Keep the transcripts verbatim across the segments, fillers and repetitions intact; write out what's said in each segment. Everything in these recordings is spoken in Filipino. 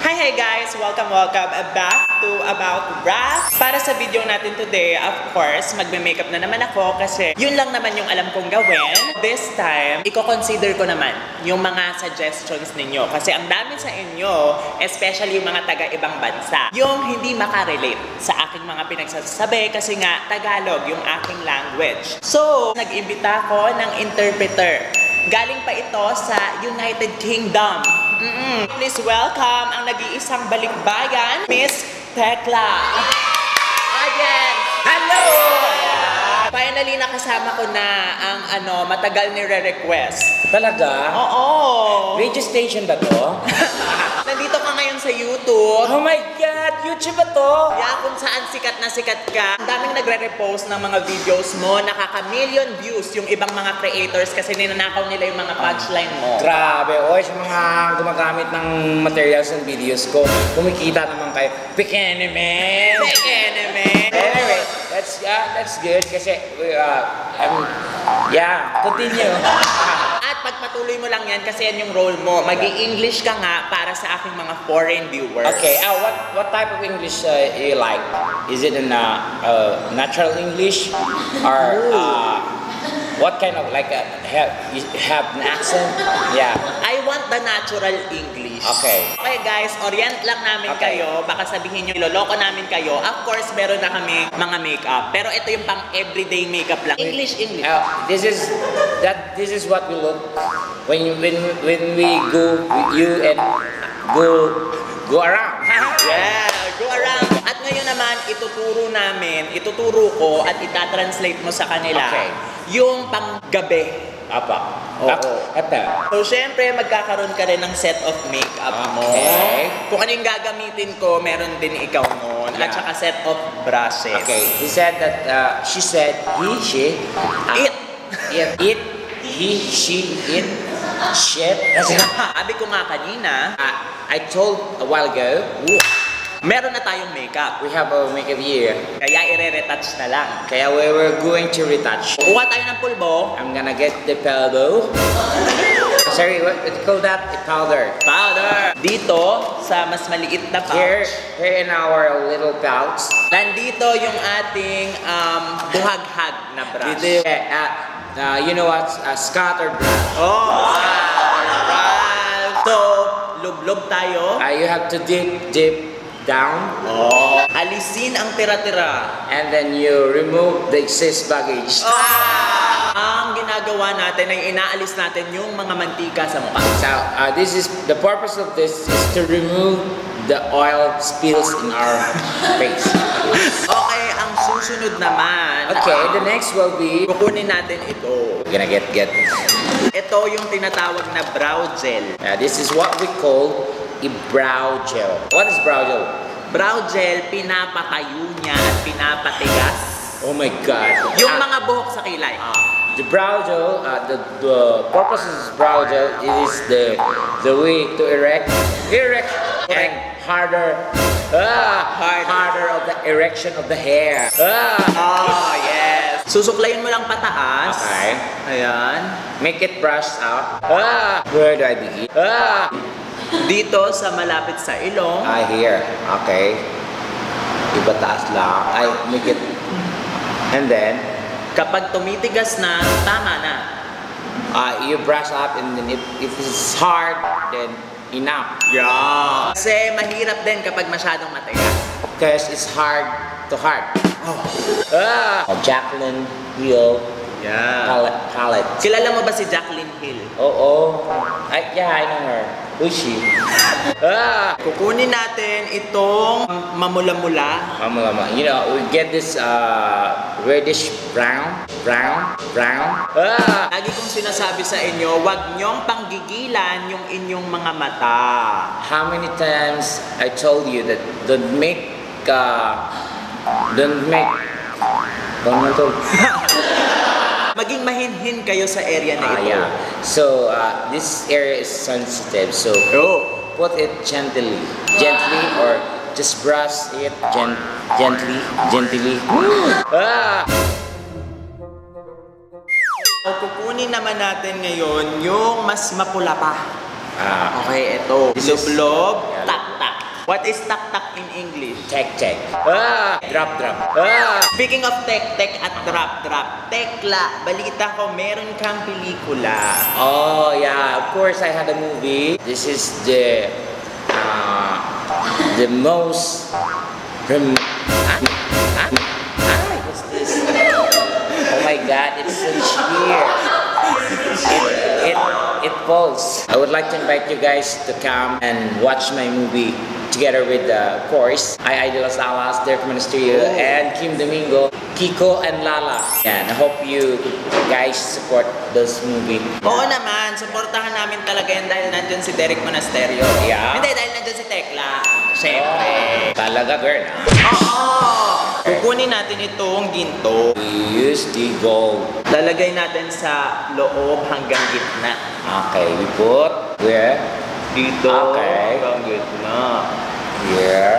Hi, hi guys! Welcome, welcome back to About Wrath. Para sa video natin today, of course, magme-makeup na naman ako kasi yun lang naman yung alam kong gawin. This time, i-consider ko naman yung mga suggestions ninyo kasi ang dami sa inyo, especially yung mga taga-ibang bansa, yung hindi makarelate sa aking mga pinagsasabi kasi nga Tagalog yung aking language. So, nag-imbita ko ng interpreter. Galing pa ito sa United Kingdom. Mm-mm. Please welcome ang nag-iisang balikbayan, Miss Tekla. Again! Hello! Finally, nakasama ko na ang ano, matagal nire-request. Talaga? Oo! Radio station ba to? Nandito ka ngayon sa YouTube. Oh my God! YouTube ba to? Yeah, kung saan sikat na sikat ka. Ang daming nagre-repost ng mga videos mo. Nakaka-million views yung ibang mga creators kasi ninanakaw nila yung mga punchline mo. Grabe, oy, sa mga gumagamit ng materials ng videos ko, kumikita naman kayo. Pikene, man! Pikene, man! Anyway, that's, uh, that's good kasi, uh, um, yeah, continue. At pagpatuloy mo lang yan kasi yan yung role mo. Mag-i-English ka nga para sa aking mga foreign viewers. Okay, uh, what what type of English uh, you like? Is it in uh, uh, natural English or uh, what kind of like a, have you have an accent? Yeah. I want the natural English. Okay. Okay guys, orient lang namin Okay. kayo. Baka sabihin nyo, iloloko namin kayo. Of course, meron na kami mga makeup. Pero ito yung pang everyday makeup lang. English, English. Uh, this is that. This is what we look when you, when when we go you and go go around. Yeah, go around. At ngayon naman, ituturo namin, ituturo ko at itatranslate mo sa kanila Okay. yung panggabi. Apa? Oo. Apa? So, syempre, magkakaroon ka rin ng set of makeup mo. Okay. Kung ano yung gagamitin ko, meron din ikaw noon. At Yeah. saka set of brushes. Okay. He said that. Uh, she said he she. Uh, It. It. It. He she it. Shit. Sabi ko nga kanina, uh, I told a while ago. meron na tayong makeup. We have a makeup here. Kaya ire-retouch na lang. Kaya we were going to retouch. Kuha tayo ng pulbo. I'm gonna get the powder. Sorry, what do you call that? A powder. Powder. Dito, sa mas maliit na Here, pouch. here in our little pouch. Nandito yung ating um, buhaghag na brush. Dito, uh, uh, you know what? Uh, scattered brush. Oh! Brush. So, lub-lub tayo. Uh, you have to dip, dip down. Oh. Alisin ang tira-tira. And then you remove the excess baggage. Ah! Ang ginagawa natin ay inaalis natin yung mga mantika sa mukha. So, uh, this is, the purpose of this is to remove the oil spills in our face. Okay, ang susunod naman. Okay, the next will be, Kukunin natin ito. we're gonna get, get, Ito yung tinatawag na brow gel. uh, this is what we call a brow gel. What is brow gel? Brow gel, pinapatayo niya at pinapatigas Oh my God. yung Ah, mga buhok sa kilay. the brow gel, uh, the, the purpose of this brow gel is the the way to erect, erect and harder, ah, Harder. harder of the erection of the hair. Ah. Oh, yes. Susuklayin mo lang pataas. Okay. Ayan. Make it brush out. Ah. Where do I begin? Ah. Dito sa malapit sa ilong. Ah, here. Okay. Iba taas lang. I make it. And then, Kapag tumitigas na, tama na. uh, you brush up and then if, if it's hard, then enough. Yeah. Kasi mahirap din kapag masyadong matigas. Because it's hard to hard. Oh. Ah. Jacqueline Hill Yeah. palette. palette. Kilala mo ba si Jacqueline Hill? Oh, oh. I, yeah, I know her. Who's she? Ah. Kukunin natin itong mamula-mula. Mama, mama. You know, we get this uh, reddish brown, brown, brown. Ah. Lagi kong sinasabi sa inyo, huwag niyong panggigilan yung inyong mga mata. How many times I told you that don't make, uh, don't make, don't make. Maging mahinhin kayo sa area na Ah, ito. yeah. So, uh, this area is sensitive. So, Oh. put it gently, gently, or just brush it gen gently, gently. Ah! O kukunin naman natin ngayon yung mas mapula pa. Ah. Okay, ito. This is- Lublob, Yeah. tak-tak. What is tak-tak in English? Tek tek. Ah, drop drop. Ah. Speaking of tek-tek at drop-drop, Tekla, balita ko meron kang pelikula. Oh yeah, of course I had a movie. This is the uh, the most rem ah, ah, ah, what's this? Oh my god, it's so cheer. It, it, it falls. I would like to invite you guys to come and watch my movie together with, uh, of course, I Idol Alas, Derek Monasterio, Oh. and Kim Domingo, Kiko, and Lala. And I hope you guys support this movie. Oo naman, suportahan namin talaga yan dahil nandun si Derek Monasterio. Yeah. Hindi, dahil nandun si Tekla. Siyempre. Talaga, girl. Oo! Kukunin natin itong ginto. We use the gold. Lalagay natin sa loob hanggang gitna. Okay, we put where? Dito Okay. hanggang gitna. Here.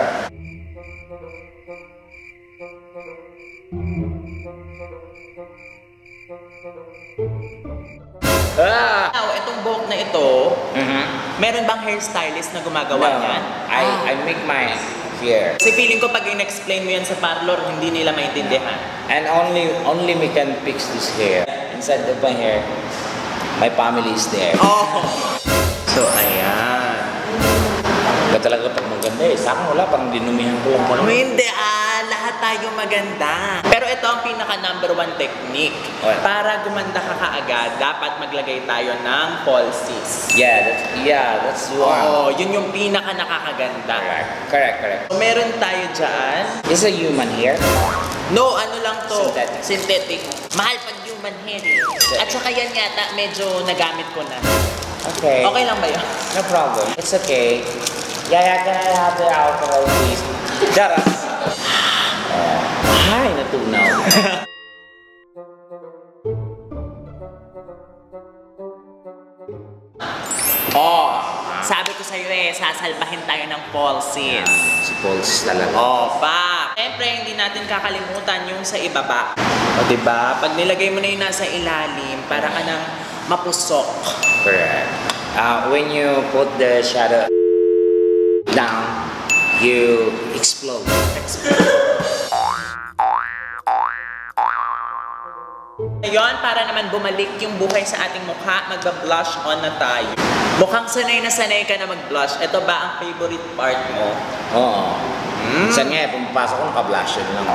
Ah! Now, itong buhok na ito, Mm-hmm. meron bang hairstylist na gumagawa No, niyan? I, I make mine here. Kasi feeling ko pag in-explain mo yan sa parlor, hindi nila maintindihan. And only only me can fix this hair. Inside of my hair, my family is there. Oh! So, ayan. Ba talaga pag maganda eh. Sa akin wala, pang dinumihan ko lang mo. Hindi ah, lahat tayo maganda. Pero ito ang pinaka number one technique. What? Para gumanda ka kaagad, dapat maglagay tayo ng falsies. Yeah, that's, yeah, that's one. Oo, yun yung pinaka nakakaganda. Correct, correct, correct. So, meron tayo dyan. Is a human hair? No, ano lang to? Synthetic. Synthetic. Mahal pag human hair eh. At saka yan yata, medyo nagamit ko na. Okay. Okay lang ba yun? No problem. It's okay. Yeah, yeah, can I have the alcohol, please? Daras. Uh, hi, natunaw. Oh, sabi ko sa'yo eh, sasalbahin tayo ng falsies. Si Pauls talaga. Oh, pa. Siyempre, hindi natin kakalimutan yung sa ibaba. O, diba? Pag nilagay mo na yung nasa ilalim, para ka nang mapusok. Correct. Uh, when you put the shadow down, you explode. Ngayon, para naman bumalik yung buhay sa ating mukha, magba-blush on na tayo. Mukhang sanay na sanay ka na mag-blush. Ito ba ang favorite part mo? Oo. Mm. Minsan nga eh, pumapasok ko, naka-blush yun lang.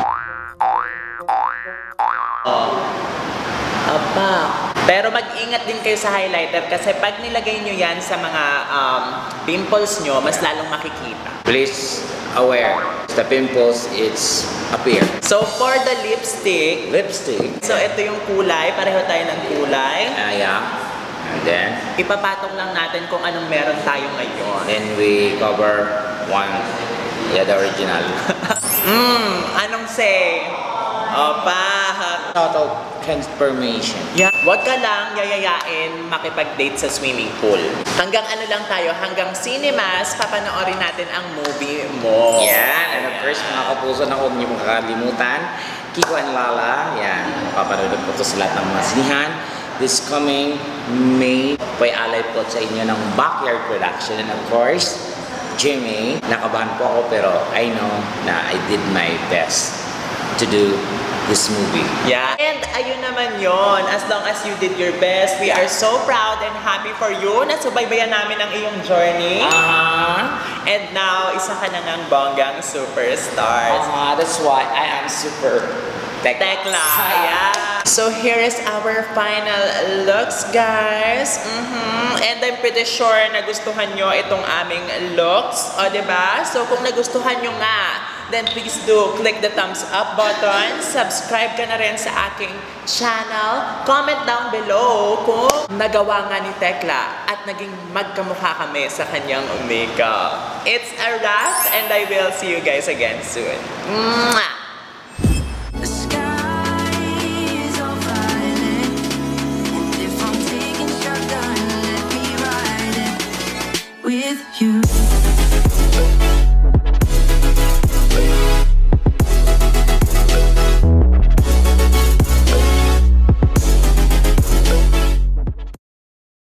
Oh. Aba. Pero mag-ingat din kayo sa highlighter kasi pag nilagay nyo yan sa mga um, pimples nyo, mas lalong makikita. Please aware, the pimples, it's appear. So, for the lipstick, Lipstick. so ito yung kulay. Pareho tayo ng kulay. Uh, yeah. And then, Ipapatong lang natin kung anong meron tayo ngayon. then we cover one, yeah, the original. Mmm, anong say? Opa. Total transformation. Yeah. Huwag ka lang yayayain makipag-date sa swimming pool. Hanggang ano lang tayo, hanggang cinemas, papanoorin natin ang movie mo. Yan. And of course, mga kapuso na huwag niyo makakalimutan, Kiko and Lala, yan. Papanood po ito sa lahat ng mga sinihan. This coming May, pay-alay po sa inyo ng Backyard Production. And of course, Jimmy, nakabahan po ako pero I know na I did my best to do this movie. Yeah. And ayun naman yon. As long as you did your best, we are so proud and happy for you na subaybayan namin ang iyong journey. Uh-huh. And now, isa ka na ng bonggang superstars. Uh-huh. That's why I am super Tekla. Tekla, yeah. So here is our final looks, guys. Mm-hmm. And I'm pretty sure nagustuhan nyo itong aming looks. O, diba? So kung nagustuhan nyo nga, then please do click the thumbs up button. Subscribe ka na rin sa aking channel. Comment down below kung nagawa nga ni Tekla at naging magkamukha kami sa kanyang makeup. It's a wrap and I will see you guys again soon. Mwah! The sky is all violet, and if I'm taking shotgun, let me ride it with you.